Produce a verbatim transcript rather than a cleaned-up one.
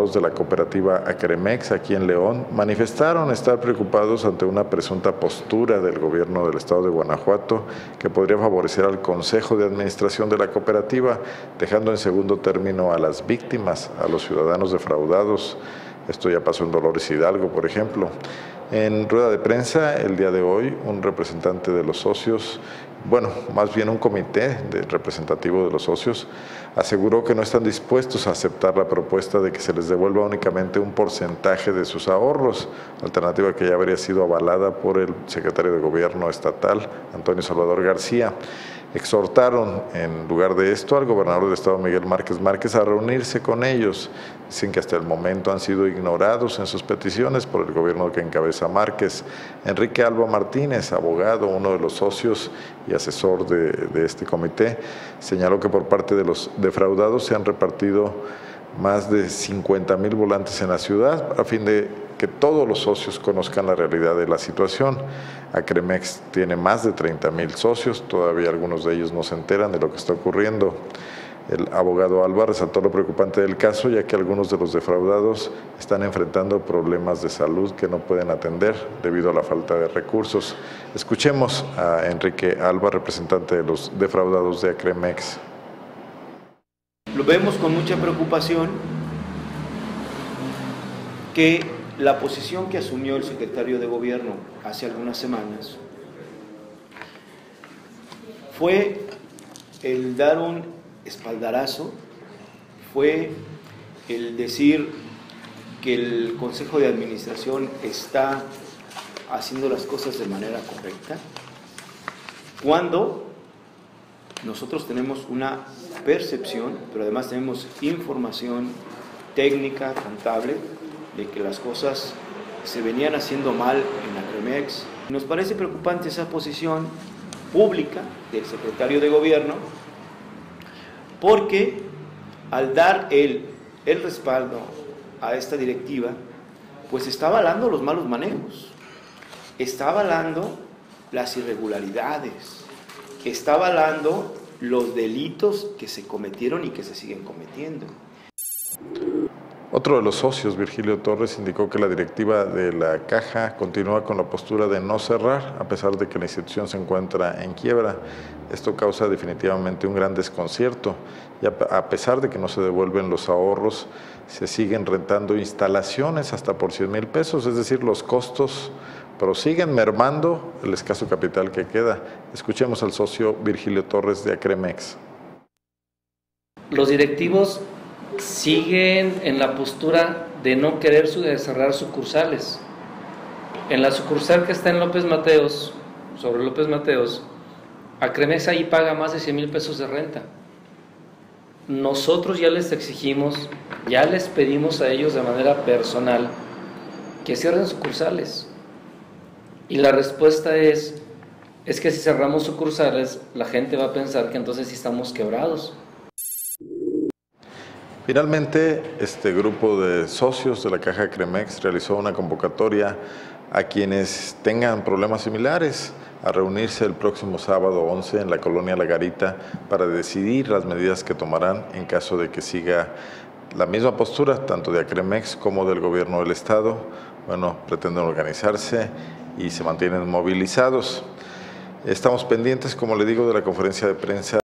de la cooperativa Acremex aquí en León manifestaron estar preocupados ante una presunta postura del gobierno del estado de Guanajuato que podría favorecer al Consejo de Administración de la cooperativa, dejando en segundo término a las víctimas, a los ciudadanos defraudados. Esto ya pasó en Dolores Hidalgo, por ejemplo. En rueda de prensa el día de hoy, un representante de los socios, bueno, más bien un comité de representativo de los socios, aseguró que no están dispuestos a aceptar la propuesta de que se les devuelva únicamente un porcentaje de sus ahorros, alternativa que ya habría sido avalada por el secretario de Gobierno estatal, Antonio Salvador García. Exhortaron, en lugar de esto, al gobernador del estado, Miguel Márquez Márquez, a reunirse con ellos. Dicen que hasta el momento han sido ignorados en sus peticiones por el gobierno que encabeza Márquez. Enrique Alba Martínez, abogado, uno de los socios y asesor de, de este comité, señaló que por parte de los defraudados se han repartido más de cincuenta mil volantes en la ciudad a fin de que todos los socios conozcan la realidad de la situación. Acremex tiene más de treinta mil socios, todavía algunos de ellos no se enteran de lo que está ocurriendo. El abogado Alba resaltó lo preocupante del caso, ya que algunos de los defraudados están enfrentando problemas de salud que no pueden atender debido a la falta de recursos. Escuchemos a Enrique Alba, representante de los defraudados de Acremex. Lo vemos con mucha preocupación que la posición que asumió el secretario de Gobierno hace algunas semanas fue el dar un espaldarazo, fue el decir que el Consejo de Administración está haciendo las cosas de manera correcta, cuando nosotros tenemos una percepción, pero además tenemos información técnica, contable, de que las cosas se venían haciendo mal en Acremex. Nos parece preocupante esa posición pública del secretario de Gobierno, porque al dar él el respaldo a esta directiva, pues está avalando los malos manejos, está avalando las irregularidades, está avalando los delitos que se cometieron y que se siguen cometiendo. Otro de los socios, Virgilio Torres, indicó que la directiva de la Caja continúa con la postura de no cerrar, a pesar de que la institución se encuentra en quiebra. Esto causa definitivamente un gran desconcierto, y a pesar de que no se devuelven los ahorros, se siguen rentando instalaciones hasta por cien mil pesos, es decir, los costos prosiguen mermando el escaso capital que queda. Escuchemos al socio Virgilio Torres de Acremex. Los directivos siguen en la postura de no querer cerrar sucursales. En la sucursal que está en López Mateos, sobre López Mateos, Acremex ahí paga más de cien mil pesos de renta. Nosotros ya les exigimos, ya les pedimos a ellos de manera personal que cierren sucursales. Y la respuesta es, es que si cerramos sucursales, la gente va a pensar que entonces sí estamos quebrados. Finalmente, este grupo de socios de la Caja Acremex realizó una convocatoria a quienes tengan problemas similares a reunirse el próximo sábado once en la colonia La Garita para decidir las medidas que tomarán en caso de que siga la misma postura, tanto de Acremex como del gobierno del estado. Bueno, pretenden organizarse y se mantienen movilizados. Estamos pendientes, como le digo, de la conferencia de prensa